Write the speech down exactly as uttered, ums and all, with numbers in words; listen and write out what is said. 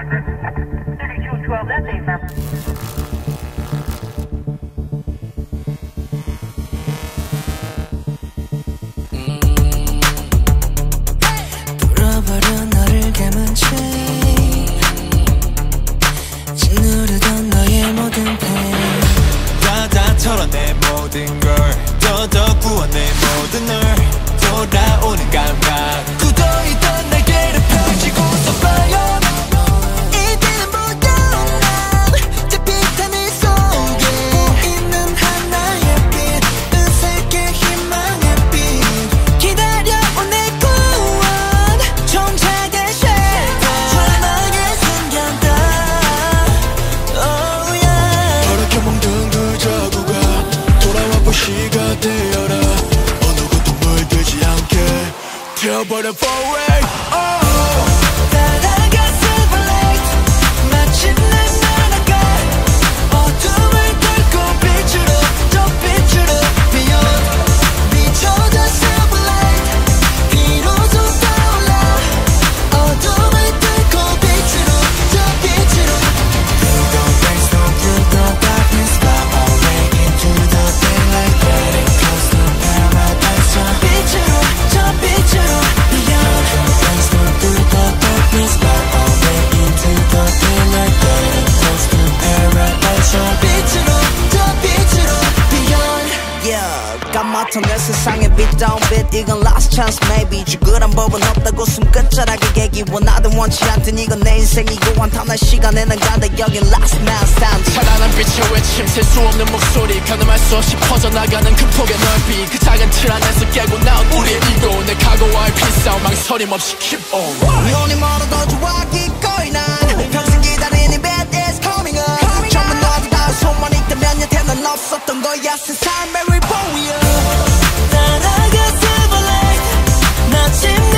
thirty-two twelve, that's a affirmative. 불어버려 너를 감은 채 짓누르던 너의 모든 pain 다 다 털어내 모든 걸 더더 구워내 모든 널 돌아오는 감각 굳어있던 날개를 펼치고서 봐요 이제는 무거운 난 찝힌 이 속에 보이는 하나의 빛 은색의 희망의 빛 기다려온 내 구원 정착의 쉘터 절망의 순간 다 oh yeah 저렇게 멍든 그 자구가 돌아와 볼 시가 되어라 어느 것도 물들지 않게 태워버려 forever oh. 따라가 silver light 마침내 날아가 어둠을 뚫고 빛으로 저 빛으로 beyond 비춰져 silver light 비로소 떠올라 어둠을 뚫고 빛으로 저 빛으로 Through the rain through the darkness fly away into the daylight getting close to paradise 저 빛으로 저 빛으로 beyond Through the darkness fly away into the daylight getting close to paradise 저 빛으로 저 빛으로 beyond Yeah 까맣던 내 세상에 빛다운 빛 이건 last chance maybe 죽으란 법은 없다고 숨끝자락에 얘기 원하든 원치 않든 이건 내 인생이고 한탄할 시간에 난 간다 여긴 last man stand 찬란한 빛의 외침 셀 수 없는 목소리 가늠할 수 없이 퍼져나가는 그 폭의 넓이 그 작은 틀 안에서 깨고 나온 우리의 이고 내 각오와의 필싸움 망설임 없이 keep on 눈이 멀어도 좋아 기꺼이 난 평생 기다린 이 bad is coming up 전부 너한테 닿을 손만 있다면 여태 넌 없었던 거야 세상의 reborn 따라가 silver light 마침내